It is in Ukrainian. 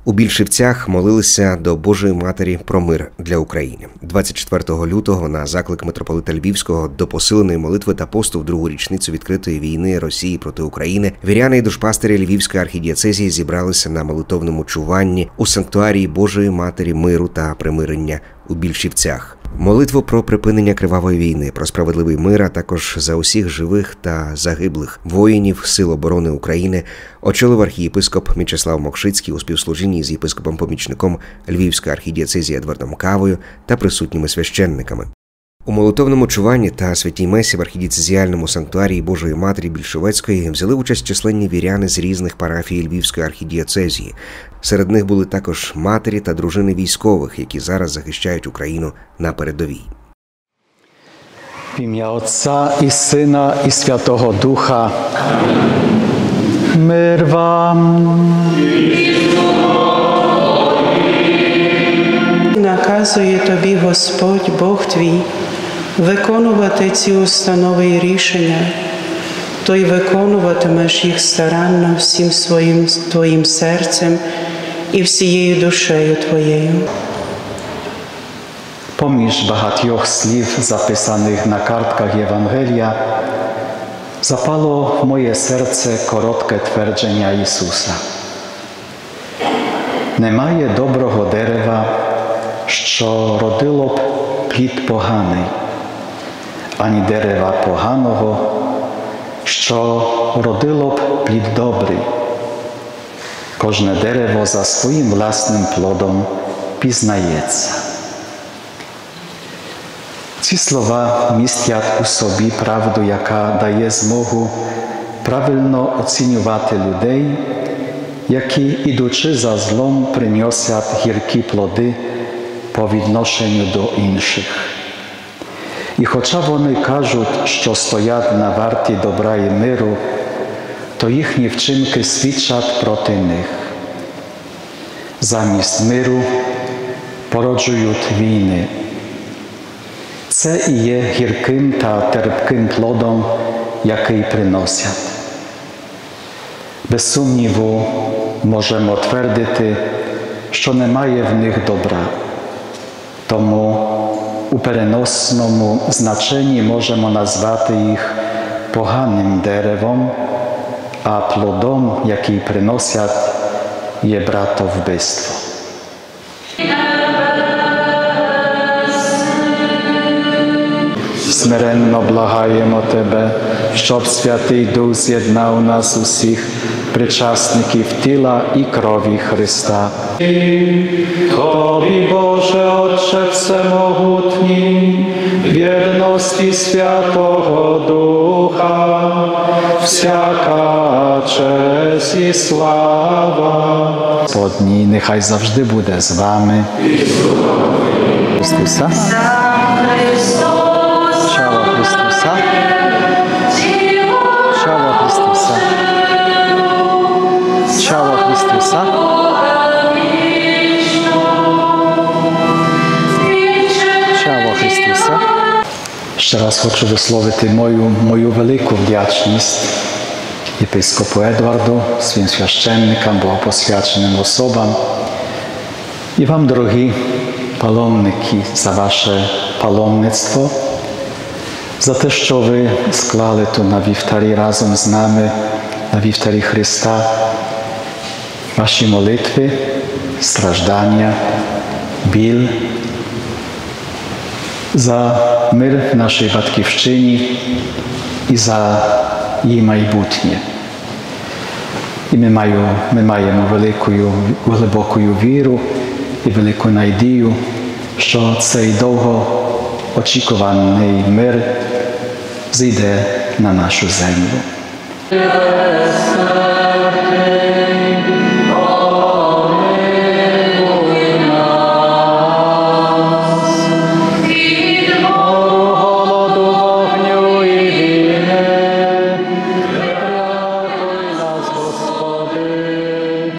У Більшівцях молилися до Божої Матері про мир для України. 24 лютого на заклик митрополита Львівського до посиленої молитви та посту в другу річницю відкритої війни Росії проти України віряни і душпастері Львівської архідієцезії зібралися на молитовному чуванні у санктуарії Божої Матері миру та примирення у Більшівцях. Молитву про припинення кривавої війни, про справедливий мир, а також за усіх живих та загиблих воїнів Сил оборони України очолив архієпископ Мічеслав Мокшицький у співслужінні з єпископом-помічником Львівської архідієцезії Едвардом Кавою та присутніми священниками. У молитовному чуванні та святій месі в архідієцезіальному санктуарії Божої Матері Більшовецької взяли участь численні віряни з різних парафій Львівської архідієцезії. Серед них були також матері та дружини військових, які зараз захищають Україну на передовій. В ім'я Отця і Сина і Святого Духа. Мир вам. Наказує тобі Господь, Бог твій, виконувати ці установи і рішення, то й виконуватимеш їх старанно всім своїм твоїм серцем і всією душею твоєю. Поміж багатьох слів, записаних на картках Євангелія, запало в моє серце коротке твердження Ісуса. Немає доброго дерева, що родило б плід поганий, ані дерева поганого, що родило б плід добрий. Кожне дерево за своїм власним плодом пізнається. Ці слова містять у собі правду, яка дає змогу правильно оцінювати людей, які, ідучи за злом, приносять гіркі плоди по відношенню до інших. І хоча вони кажуть, що стоять на варті добра і миру, то їхні вчинки свідчать проти них. Замість миру породжують війни. Це і є гірким та терпким плодом, який приносять. Без сумніву можемо твердити, що немає в них добра. Тому у переносному значенні можемо назвати їх поганим деревом, а плодом, який приносять, є братовбивство. Смиренно благаємо Тебе, щоб Святий Дух з'єднав нас усіх, причасників тіла і крові Христа. Тобі, Боже, Отче Всемогутній, вірності Святого Духа, всяка честь і слава. Господній, нехай завжди буде з вами. Хриstusa. Ciała Chrystusa. Ciała Chrystusa. Ciała Chrystusa. Ciało Chrystusa. Ще раз хочу висловити мою велику вдячність єпископу Едварду, своїм священникам, богопосвяченим особам і вам, дорогі паломники, за ваше паломництво, за те, що ви склали тут на вівтарі разом з нами, на вівтарі Христа, ваші молитви, страждання, біль, за мир в нашій Батьківщині і за її майбутнє. І ми маємо глибоку віру і велику надію, що цей довго очікуваний мир зійде на нашу землю.